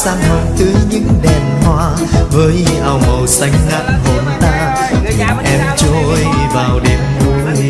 sang hồng tươi những đèn hoa, với áo màu xanh ngát hồn ta, thuyền em trôi vào đêm vui.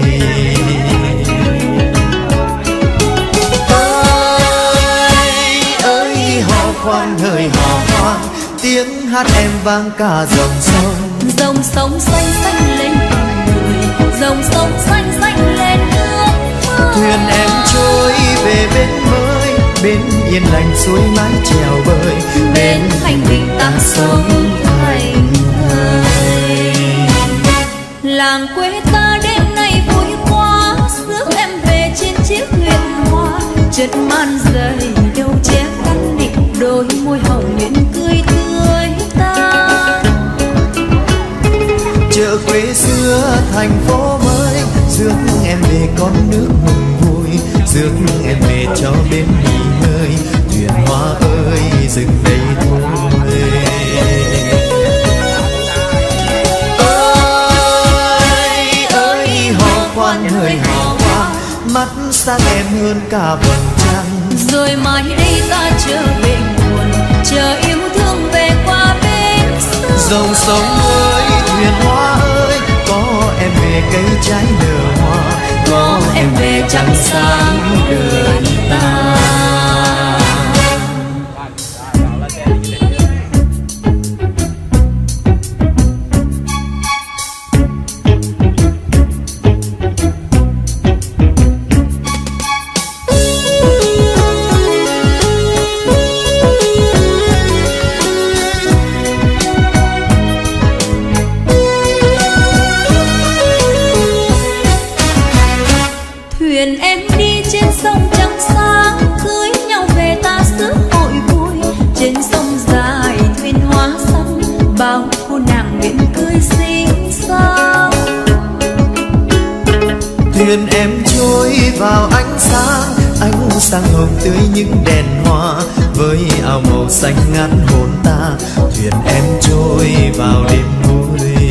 Ơi hò khoan hỡi hò khoan, tiếng hát em vang cả dòng sông. Dòng sông xanh xanh lên tình người, dòng sông xanh xanh lên nước mơ. Thuyền em trôi về bên mới, bên yên lành suối mái chèo bơi, bên thanh bình ta sống thành thời. Làng quê ta đêm nay vui quá, rước em về trên chiếc thuyền hoa. Chất man dày đâu che căn định, đôi môi hồng nguyện cười tươi ta. Chợ quê xưa thành phố mới, rước em về con nước mừng vui, rước em về cho bên nghỉ ngơi. Thuyền hoa ơi dừng đây thôi. Ơi hò khoan hỡi hò khoan, mắt sang em hơn cả vầng trăng. Rồi mai đây ta trở về nguồn, chờ yêu thương về qua bên xưa. Dòng sông ơi thuyền hoa ơi, có em về cây trái nở hoa, có em về trăng sáng đời ta. Thuyền em đi trên sông trắng sáng, cưới nhau về ta rước hội vui. Trên sông dài thuyền hoa sông, bao cô nàng nguyện cười xinh xao. Thuyền em trôi vào ánh sáng hồng tươi những đèn hoa, với áo màu xanh ngát hồn ta. Thuyền em trôi vào đêm vui.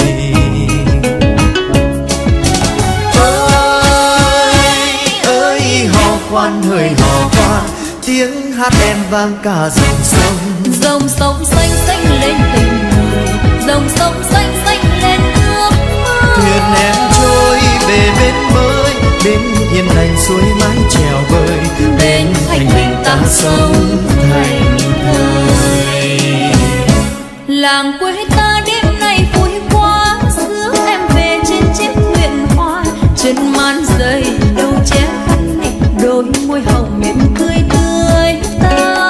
Khoan hỡi hò khoan, tiếng hát em vang cả dòng sông. Dòng sông xanh xanh lên tình người, dòng sông xanh xanh lên nước mơ. Thuyền em trôi về bên mới, bên yên lành suối mái chèo bơi, bên thanh bình ta sống thành thời. Làng quê ta đêm nay vui quá, rước em về trên chiếc thuyền hoa. Chân man dày đâu che khăn định, đôi môi hồng miệng cười tươi ta.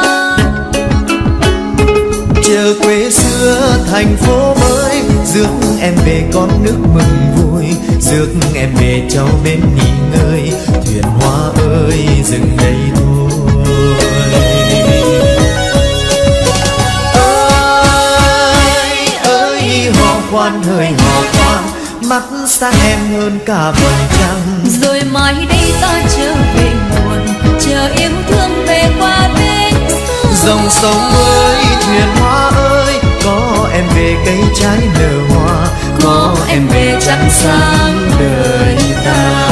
Chợ quê xưa thành phố mới, rước em về con nước mừng vui, rước em về cho bên nghỉ ngơi. Thuyền hoa ơi dừng đây thôi. Ơi hò khoan hỡi hò khoan, mắt sang em hơn cả vầng trăng. Rồi mai đây ta trở về nguồn, chờ yêu thương về qua bên xưa. Dòng sông ơi thuyền hoa ơi, có em về cây trái nở hoa, có em về trăng sáng đời ta.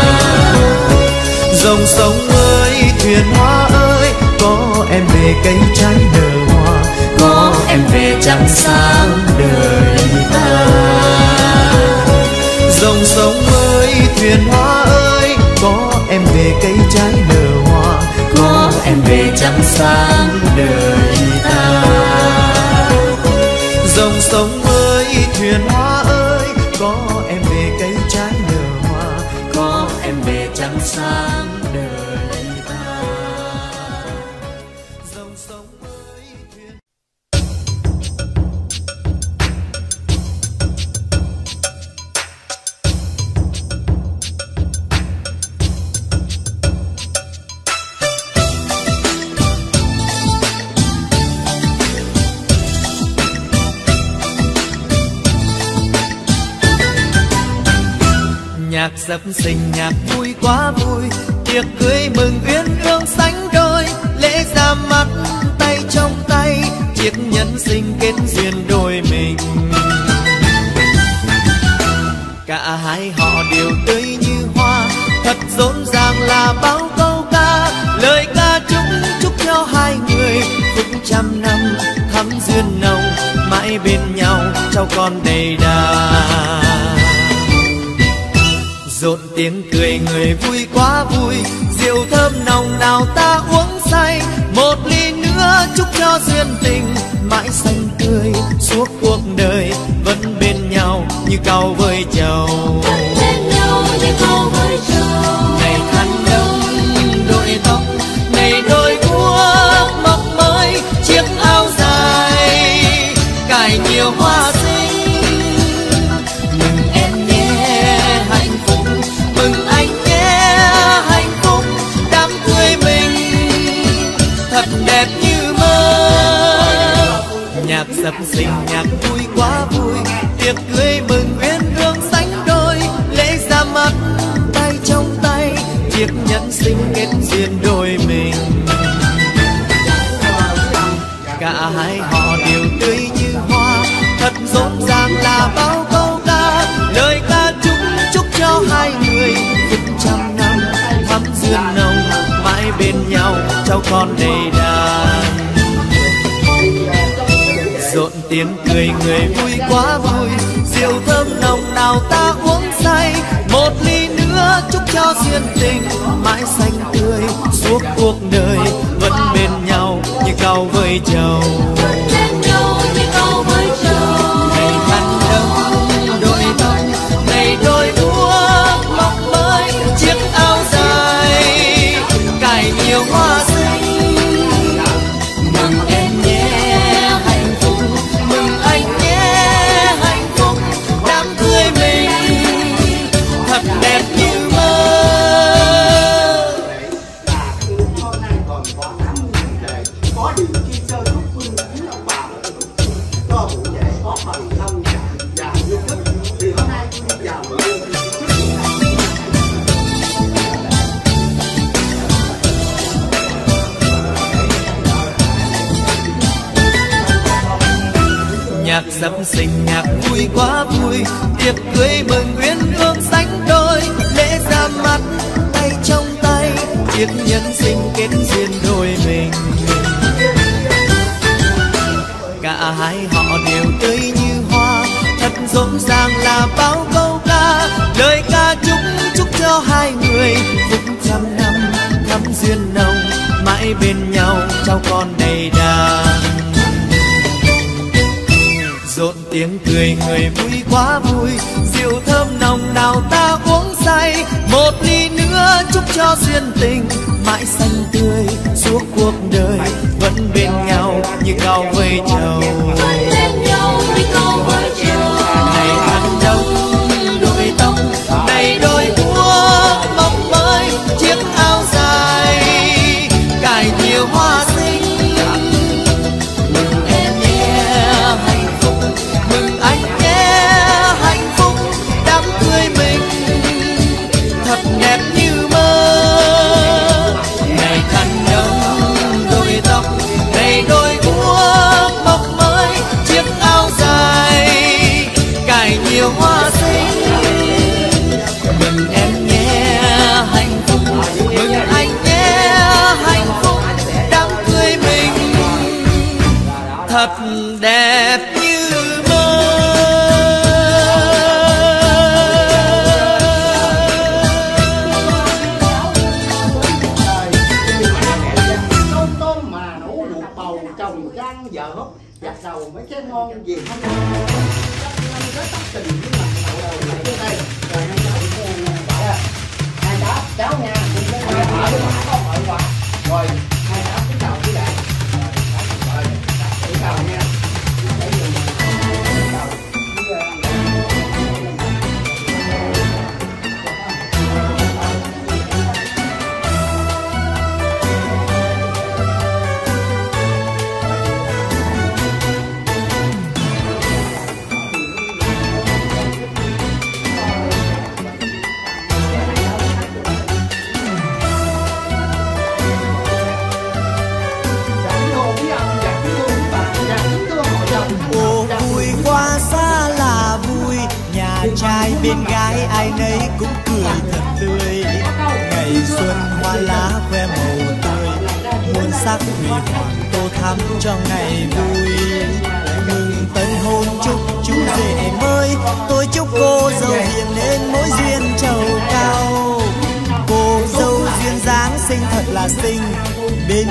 Dòng sông ơi thuyền hoa ơi, có em về cây trái nở hoa, có em về trăng sáng đời ta. Dòng sông ơi thuyền hoa ơi, có em về cây trái nở hoa, có em về trăng sáng đời ta. Dòng sông ơi thuyền hoa ơi, có em về cây trái nở hoa, có em về trăng sáng đời ta. Dòng sông ơi thuyền... Nhạc dập sinh nhạc vui quá vui, tiệc cưới mừng uyên ương sánh đôi. Lễ ra mắt tay trong tay, chiếc nhẫn sinh kết duyên đôi mình. Cả hai họ đều tươi như hoa, thật rộn ràng là bao câu ca. Lời ca chúc chúc cho hai người phúc trăm mãi bên nhau cháu con đầy đà. Rộn tiếng cười người vui quá vui, rượu thơm nồng nào ta uống say. Một ly nữa chúc cho duyên tình mãi xanh tươi suốt cuộc đời, vẫn bên nhau như cau với trầu. Ngày khăn đông đội tóc, ngày đôi guốc mọc mới chiếc áo dài cài nhiều hoa xinh. Mừng em nhé hạnh phúc, mừng anh nhé hạnh phúc, đám cưới mình thật đẹp như mơ. Nhạc sập sình nhạc vui quá vui, tiệc cưới mừng uyên ương sánh đôi. Lễ ra mắt tay trong tay, chiếc nhẫn sinh kết duyên đôi mình. Cả hai họ đều tươi như hoa, thật rộn ràng là bao câu ca. Lời ca chúc cho hai người phúc trăm năm thắm duyên nồng, mãi bên nhau cháu con đầy đàn. Rộn tiếng cười người vui quá vui, rượu thơm nồng nào ta uống say. Một ly nữa chúc cho duyên tình mãi xanh tươi suốt cuộc đời, vẫn bên nhau như cau với trầu. Ngày khăn đông đội tóc, ngày đôi guốc mọc mới chiếc áo dài cài nhiều hoa xinh. Mừng em nhé hạnh phúc, mừng anh nhé hạnh phúc, đám cưới mình thật đẹp như mơ. Có điều chi sơ thúc phương với ông bà có phụ thể có phần thông và yêu thích thì hôm nay tôi đi vào nhạc sập sình nhạc vui quá vui, tiệc cưới mừng uyên ương sánh đôi. Lễ ra mắt tay trong tay, chiếc nhẫn sinh kết duyên đôi mình. Cả hai họ đều tươi như hoa, thật rộn ràng là bao câu ca. Lời ca chúc cho hai người phúc trăm năm thắm duyên nồng, mãi bên nhau cháu con đầy đàn. Rộn tiếng cười người vui quá vui, rượu thơm nồng nào ta uống say. Một ly nữa chúc cho duyên tình mãi xanh tươi suốt cuộc đời, vẫn bên nhau như cau với trầu. Ngày khăn đông đội tóc, ngày đôi guốc mọc mới chiếc áo dài cài nhiều hoa xinh. Mừng em nhé hạnh phúc, mừng anh nhé hạnh phúc, đám cưới mình thật đẹp như mơ. Ngày khăn đông đôi tóc, ngày đôi guốc mọc mới chiếc áo dài cài nhiều hoa xinh. Mừng em nhé hạnh phúc, mừng anh nhé hạnh phúc, đám cưới mình thật đẹp như mơ. tôm mà nấu luộc bầu chồng trang vợ giặt đầu mấy cái ngon gì không ngon. Cái tóc tình với mặt đầu lại trên đây rồi hai cháu hai cháu nha, hai vợ với bà có vợ quà rồi hai cháu cứ chào với bạn rồi chào nha. Trai bên gái ai nấy cũng cười thật tươi, ngày xuân hoa lá khoe màu tươi, muôn sắc huy hoàng tô thắm cho ngày vui. Mừng tân hôn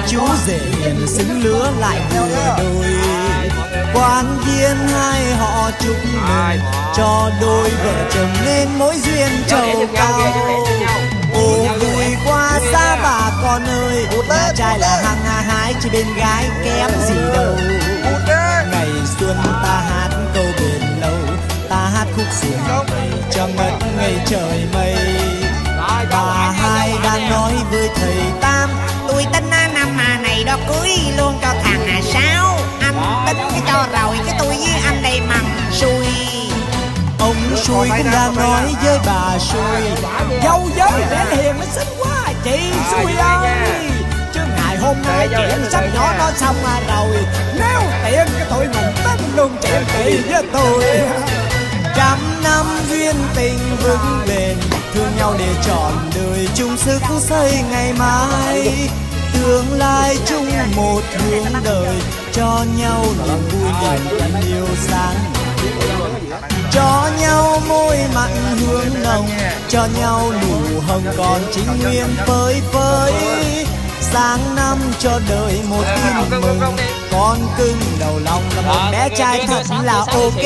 chú rể hiền xứng lứa lại vừa đôi. Quan viên hai họ chúc mừng cho đôi vợ chồng nên mối duyên trầu cao. Ô vui qua xa bà con ơi, nhà trai là hàng hái chứ bên gái kém gì đâu. Ngày xuân ta hát câu bền lâu, ta hát khúc xuồng mây cho ngất ngây trời mây. Bà hai đang nói với thầy Tam, tôi tính năm này đó cưới luôn cho thằng Sáu. Anh tính cái cho rồi cái tôi với anh đây mằng xui. Ông xui cũng đang nói với bà xui, dâu giới để hiền nó xinh quá chị xui ơi. Chứ ngày hôm nay chuyện sắp nhỏ nó xong rồi, nếu tiện cái tụi mình tính luôn chuyện chị với tôi. trăm năm duyên tình vững bền, thương nhau để trọn đời chung sức xây ngày mai. Tương lai chung một hướng đời, cho nhau niềm vui niềm tình yêu sáng. Cho nhau môi mặn hương nồng, cho nhau nụ hồng còn chính nguyên phơi phới. Sáng năm cho đời một tin mừng, con cưng đầu lòng là một bé trai thật là ok.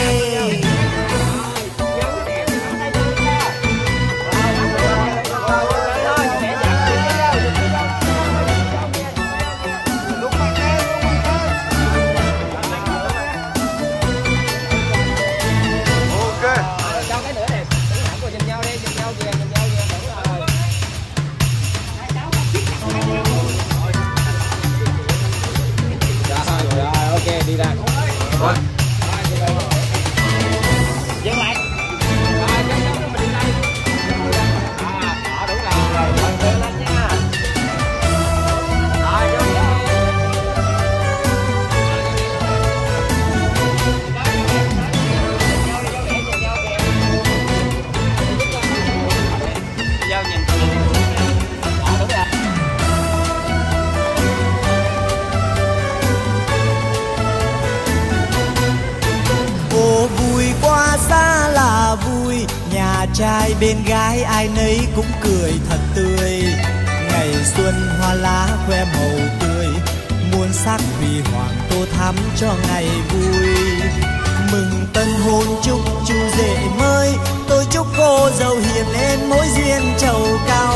Đi ra. Rồi. Dừng lại. Đúng rồi. Lên nha. Nhà trai bên gái ai nấy cũng cười thật tươi. Ngày xuân hoa lá khoe màu tươi, muôn sắc huy hoàng tô thắm cho ngày vui. Mừng tân hôn chúc chú rể mới, tôi chúc cô dâu hiền lên mối duyên trầu cao.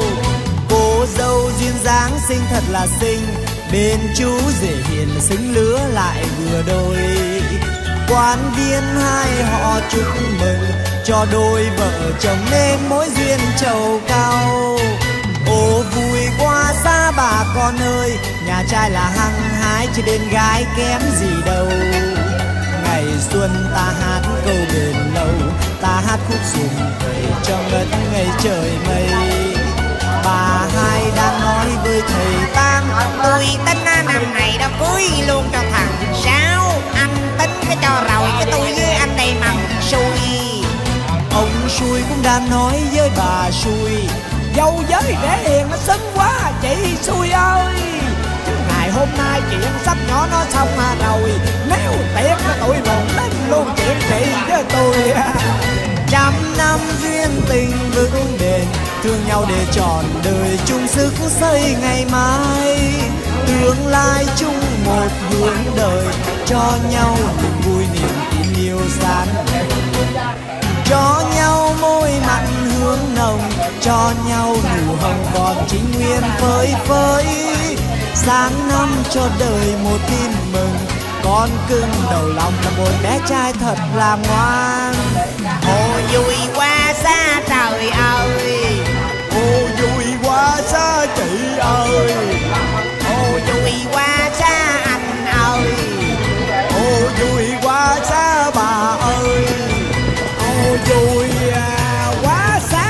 Cô dâu duyên dáng xinh thật là xinh, bên chú rể hiền xứng lứa lại vừa đôi. Quan viên hai họ chúc mừng cho đôi vợ chồng nên mối duyên trầu cao. Ô vui qua xa bà con ơi, nhà trai là hăng hái chứ bên gái kém gì đâu. Ngày xuân ta hát câu bền lâu, ta hát khúc xuồng về cho ngất ngây trời mây. Bà hai đang nói với thầy Tam, tôi tính năm này đó cưới luôn cho thằng Sáu. Anh tính cái cho rồi cái tôi với anh đây mằng xui. Ông xui cũng đang nói với bà xui, dâu giới để hiền nó xinh quá chị xui ơi. Chứ ngày hôm nay chuyện sắp nhỏ nó xong rồi, nếu tiện cái tụi mình tính luôn chuyện chị với tôi. trăm năm duyên tình vững bền, thương nhau để trọn đời chung sức xây ngày mai. Tương lai chung một hướng đời, cho nhau niềm vui niềm tin yêu sáng. Cho nhau môi mặn hương nồng, cho nhau nụ hồng còn chính nguyên phơi phới. Sáng năm cho đời một tin mừng, con cưng đầu lòng là một bé trai thật là ngoan. Ô vui qua xa trời ơi, ô vui qua xa chị ơi, ô vui qua xa anh ơi, ô vui qua xa bà ơi, ô vui quá xa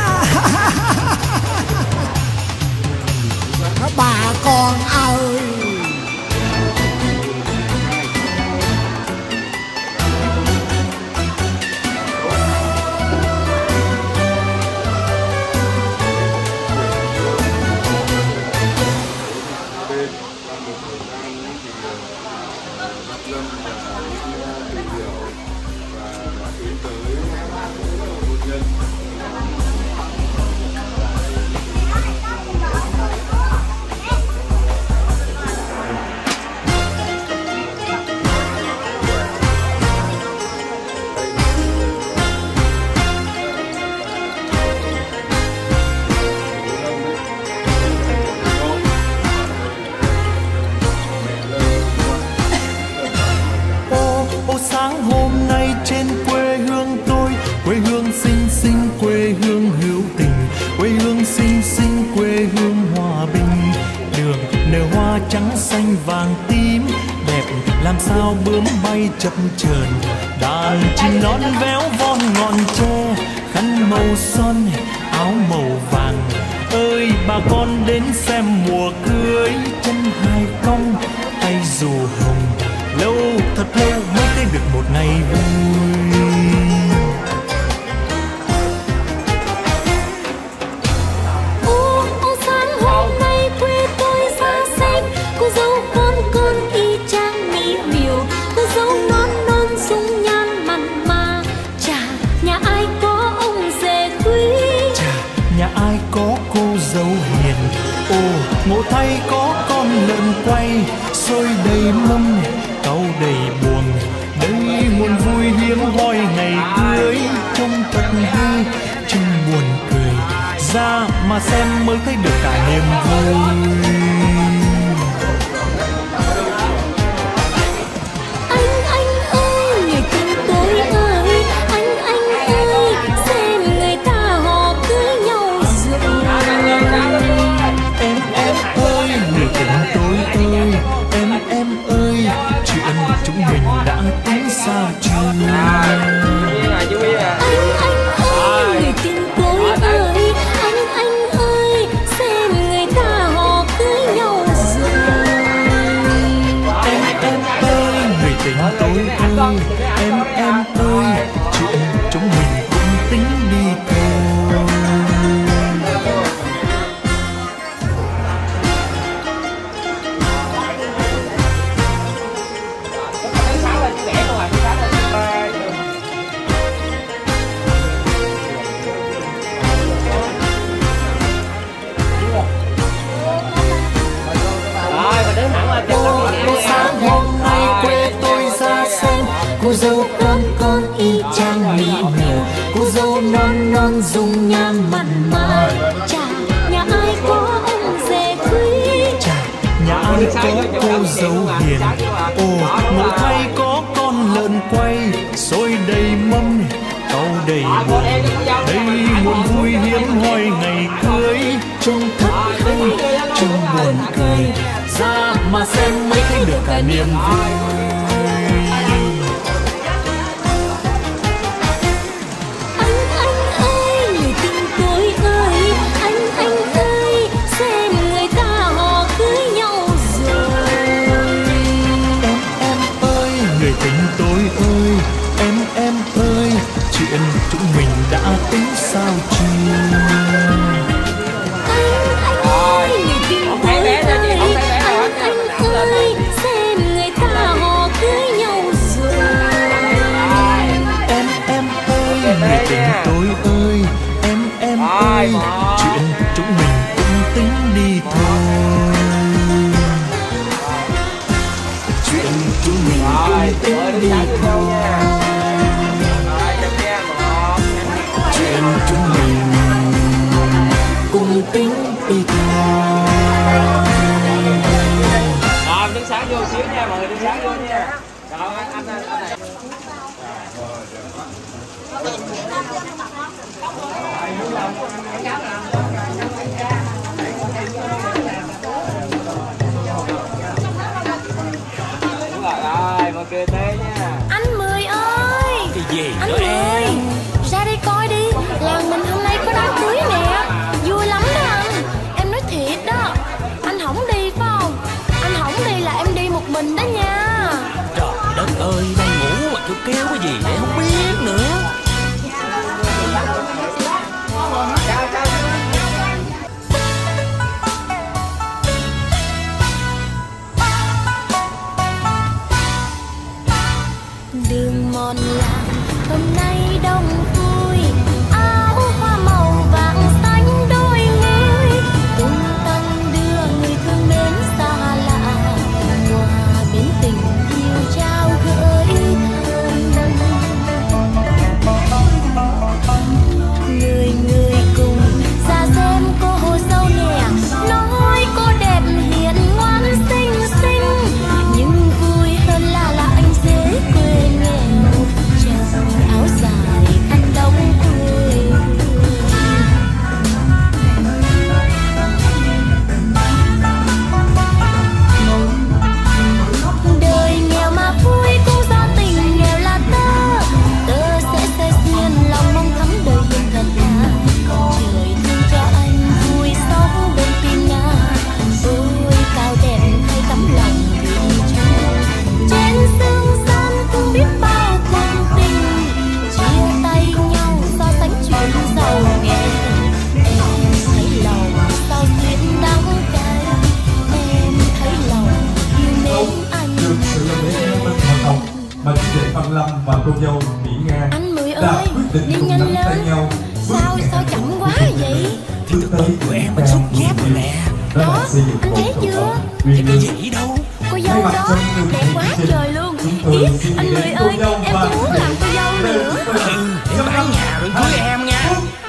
bà con ơi. làm sao bướm bay chập chờn, đàn chim non véo von ngọn tre, khăn màu son áo màu vàng. Ơi bà con đến xem mùa cưới, chân hai cong tay dù hồng, lâu thật lâu mới thấy được một ngày vui. Cô dâu con y chang mỹ miều, cô dâu non non dung nhan mặn mà. Chà, nhà ai có ông rể quý, chà, nhà ai có cô dâu hiền. Ồ, ngộ thay có con lợn quay, xôi đầy mâm, cau đầy buồng. Đây nguồn vui hiếm hoi ngày cưới, trông thật hay, trông buồn cười. Ra mà xem mới thấy được cả niềm vui. Sao chưa? Anh ơi, người tình tôi ơi, anh ơi, xem người ta họ cưới nhau rồi. Em ơi, người tình tôi ơi, em ơi, chuyện chúng mình cũng tính đi thôi. Sáng hôm nay quê tôi ra xem cô dâu con y chang mỹ miều, cô dâu non non dung nhan mặn mà. Chà, nhà ai có ông rể quý, chà, nhà ai có cô dâu hiền. Ồ, ngộ thay có con lợn quay, xôi đầy mâm, cau đầy buồng. Đây nguồn vui hiếm hoi ngày cưới, trông thật hay, trông buồn cười. Ra mà xem mới thấy được cả niềm vui. Anh ơi, người tình tôi ơi, anh ơi, xem người ta họ cưới nhau rồi. Em ơi, người tình tôi ơi, em ơi, chuyện chúng mình đã tính sao chưa? Anh ơi, người tình tôi ơi, anh ơi, xem người ta họ cưới nhau rồi. Em ơi, người tình tôi ơi, em ơi, chuyện chúng mình cũng tính đi thôi. Chuyện chúng mình cũng tính đi thôi. Chuyện chúng mình cùng tính đi thôi. Đứng sáng vô xíu nha, mọi người đứng sáng vô nha. Rồi anh này. Đúng rồi, mọi người tới nha. Anh Mười ơi, Cái gì anh nữa Mười, em? ra đây coi đi, làng mình hôm nay có đám cưới nè, vui lắm đó anh. Em nói thiệt đó, anh không đi phải không? Anh không đi là em đi một mình đó nha. Trời đất ơi, đang ngủ mà tôi kêu cái gì để không biết nữa. Đường mòn làng hôm nay đông vui, áo hoa màu vàng xanh đôi mươi, tung tăng đưa người thương đến xa lạ, hòa bên tình yêu trao gửi thân. Người người cùng ra xem cô hồ dâu nè, nói cô đẹp hiền ngoan xinh xinh, nhưng vui hơn là anh dễ quê nghèo, treo áo dài khăn và cô dâu Mỹ Nga Anh Mười đã ơi, quyết định đi cùng nhanh nắm tay lên. nhau. Sao chậm quá vậy? Bước tới của em anh xúc giác rồi nè. Đó, anh thấy chưa? Cái gì đâu. Cô dâu đó, đẹp quá trời luôn. Ý, anh Mười ơi, em cũng muốn làm cô dâu nữa. Em bán nhà rồi cưới em nha.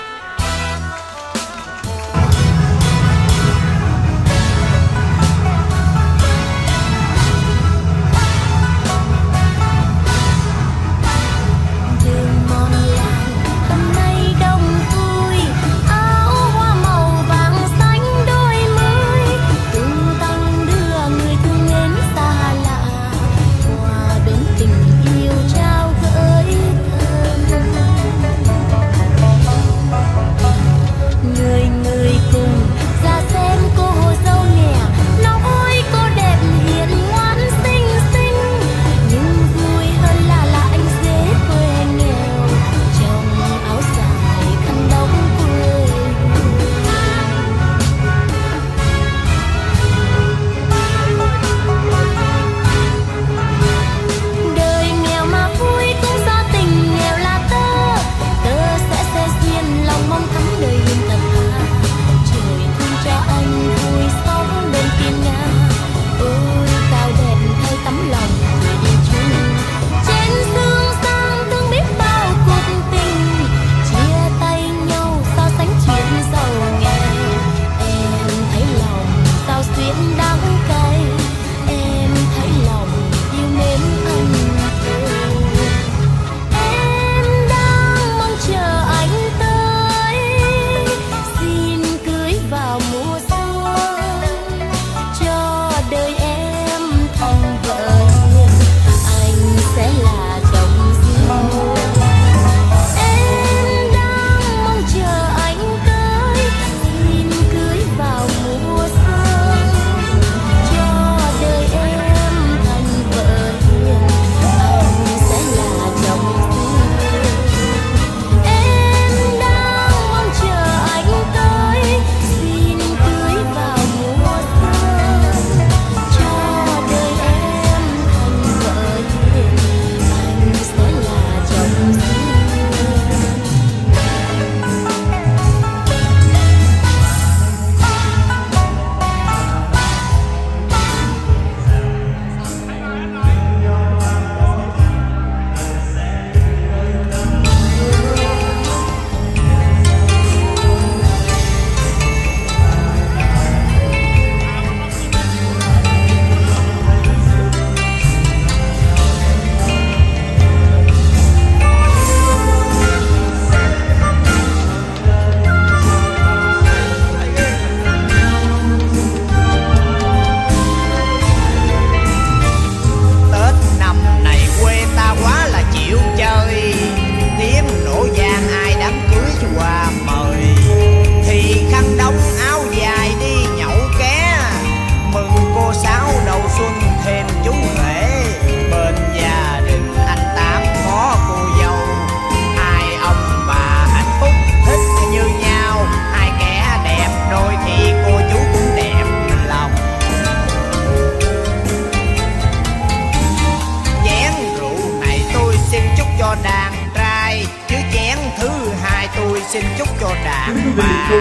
xin chúc cho đàn bà.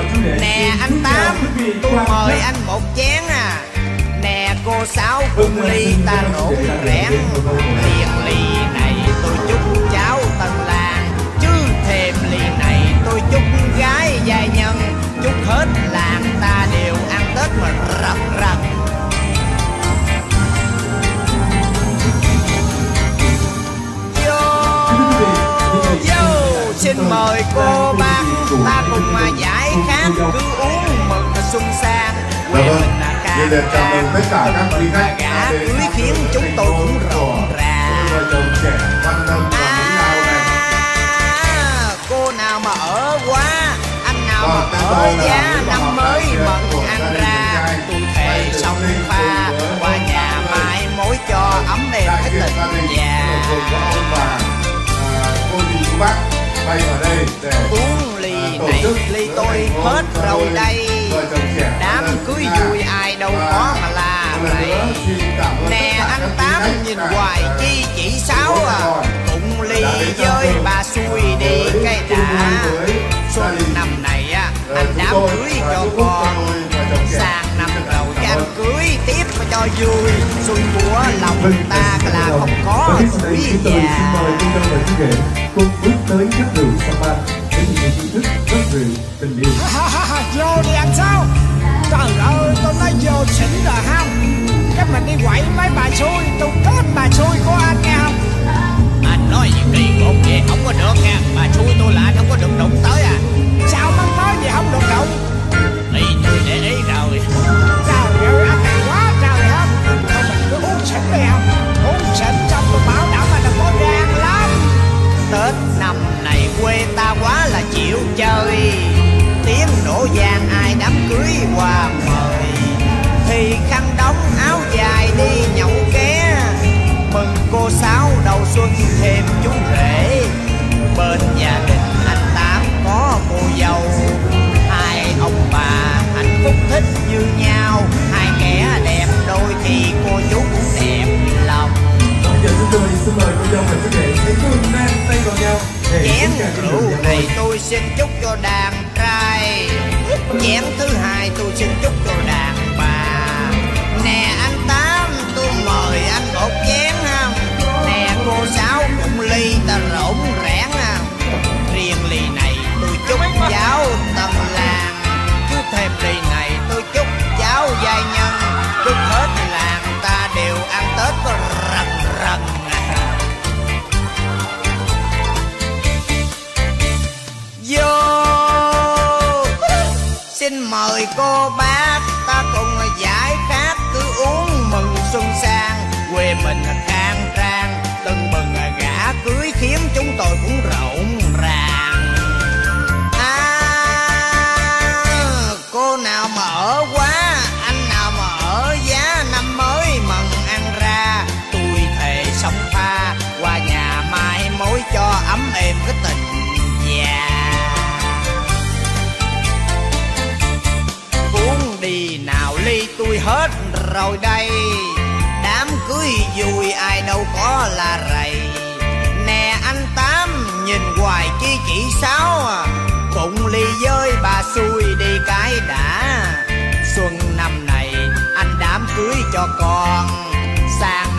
Nè anh Tám, tôi mời anh một chén à. Nè cô Sáu cùng ly ta rộn rẽn. Liền ly này tôi chúc cháu tân làng, chứ thêm ly này tôi chúc gái giai nhân. Chúc hết làng ta đều ăn Tết mà rập rập. Xin mời cô bác ta cùng mà giải khát, cứ uống mừng xuân sang. Quê mình là ca mừng gả cưới khiến chúng tôi cũng rộn ràng. Cô nào mà ở quá, anh nào mà ở giá, năm mới mừng ăn ra. Tôi thề sông pha qua nhà mai mối cho ấm êm hết tình già. Cô dì chú bác bay vào đây để uống ly này ly tôi hết rồi đây. Đám cưới vui ai đâu có mà la vậy. Nè anh anh Tám nhìn hoài chi chỉ Sáu Phụng ly với bà xui đi cái đã. Xuân năm này anh đám cưới cho con, sang năm đầu cho anh cưới tiếp cho vui. Xuân của lòng ta là không có tuổi già. Cùng bước tới các rượu Sapa với những nghi thức rất rượu tình yêu. Vô đi anh Sáu. Trời ơi, tôi nói vô xỉn rồi không? Chắc mình đi quậy mấy bà xui, tôi kết bà xui của anh nghe không? Anh nói gì kỳ cục vậy không có được nha. Bà xui tôi là anh không có được đụng tới à. Sao mắng nói gì không được đụng? Thì tôi để ý rồi. Trời ơi, anh này quá trời không? Thôi mình cứ uống xỉn đi không? Uống xỉn xong tôi bảo đảm là đừng có rang lắm. Tết năm này quê ta quá là chịu chơi, tiếng nổ vang ai đám cưới qua mời. Thì khăn đóng áo dài đi nhậu ké, mừng cô Sáu đầu xuân thêm chú rể. Bên gia đình anh Tám có cô dâu, hai ông bà hạnh phúc thích như nhau. Hai kẻ đẹp đôi thì cô chú cũng đẹp lòng. Giờ chúng tôi xin mời cô dâu và chú rể hãy cùng ngang tay vào nhau. Chén rượu này tôi xin chúc cho đàn trai, chén thứ hai tôi xin chúc cho đàn bà. Nè anh Tám tôi mời anh một chén không? Nè cô Sáu cũng ly ta rỗn rẽn không? Riêng ly này tôi chúc cháu tân làng, chứ thêm ly này tôi chúc cháu giai nhân. Chúc hết làng ta đều ăn Tết có rần rần. Vô xin mời cô bác ta cùng giải khát, cứ uống mừng xuân sang. Quê mình khang trang tưng bừng gả cưới khiến chúng tôi cũng rộn ràng. Cô nào mà ở quá, anh nào mà ở giá, năm mới mừng ăn ra. Tôi thề sống pha qua nhà mai mối cho ấm êm cái tình già. Muốn đi nào ly tôi hết rồi đây, đám cưới vui ai đâu có là rầy. Nè anh Tám nhìn hoài chi chỉ Sáu, Phụng ly với bà xui đi cái đã. Xuân năm này anh đám cưới cho con, sang